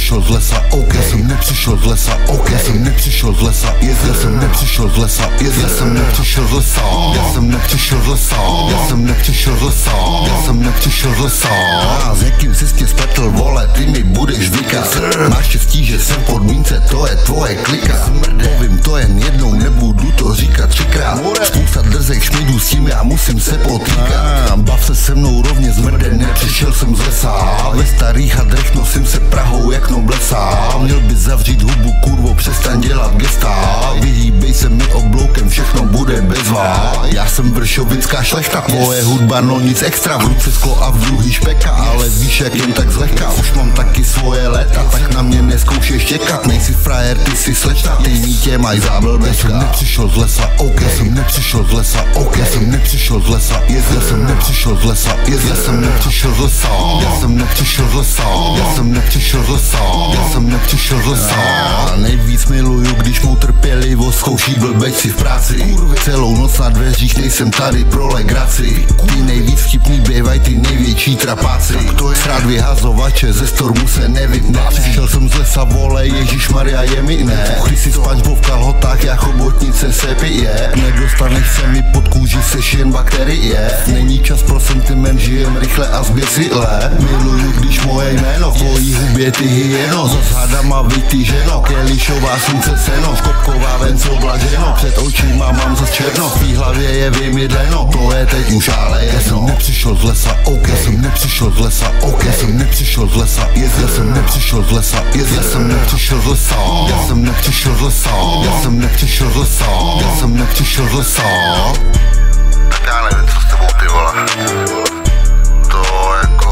nepřišel z lesa, OK. Já jsem nepřišel z lesa, OK. Já jsem nepřišel z lesa, já jsem nepřišel z lesa, já jsem nepřišel z lesa, já jsem nepřišel z lesa, já jsem nepřišel z lesa, já jsem nepřišel z lesa. A s jakým jsi tě spletl, vole, ty mi budeš vykat. Máš štěstí, že jsem v podmínce, to je tvoje klika. Povím to jen jednou, nebudu to říkat třikrát. Spousta drzej šmidů, s tím já musím se potýkat. Bav se se mnou rovně zmrde, nepřišel jsem z lesa. Ve starých hadrech nosím se Prahou jak noblesa. Měl by zavřít hubu, kurvo, přestaň dělat gesta. Vyhýbej se mi obloukem, všechno bude bezvá. Já jsem vršovická šlechta, tvoje hudba no nic extra. V ruce sklo a v druhý špeka, ale víš jak jen tak zlehka. Už mám taky svoje léta, tak na mě neskoušej štěkat. Nejsi frajer, ty jsi slečna, ty mítě maj záblbečka. Já jsem nepřišel z lesa, OK. Já jsem nepřišel z lesa, OK. Já jsem nepřišel z lesa, já jsem nepřišel z lesa, já jsem nepřišel z lesa, já jsem nepřišel z lesa, já jsem nepřišel z lesa, já jsem nepřišel z lesa. Nejvíc miluju, když mou trpělivost zkouší blbečci v práci. Kurvy, celou noc na dveřích, nejsem tady pro legraci. Ty nejvíc vtipný bývaj ty největší trapáci. Srát vyhazovače, ze stormu se nevypne. Přišel jsem z lesa, vole, ježišmarja je mi ne. Uchry si SpongeBob v kalhotách, já chobotnice se pije. Nedostaneš se mi pod kůži, seš jen bakterie. Není čas pro sentiment, žijem rychle a zběsile. Miluju, když moje jméno v tvojí hubě ty hyeno. Zas hadama vyty ženo, Kelišová slunce seno, Škopková ven co blaženo. Před očima mám zas černo, v tý hlavě je vymydleno. To je teď už ale jedno. Já jsem nepřišel z lesa, OK. Já jsem nepřišel z lesa, OK. Já jsem nepřišel z lesa, já jsem nepřišel z lesa, já jsem nepřišel z lesa, já jsem nepřišel z lesa, já jsem nepřišel z lesa, já jsem nepřišel z lesa. Tak já nevím, co s tebou, ty vole. To jako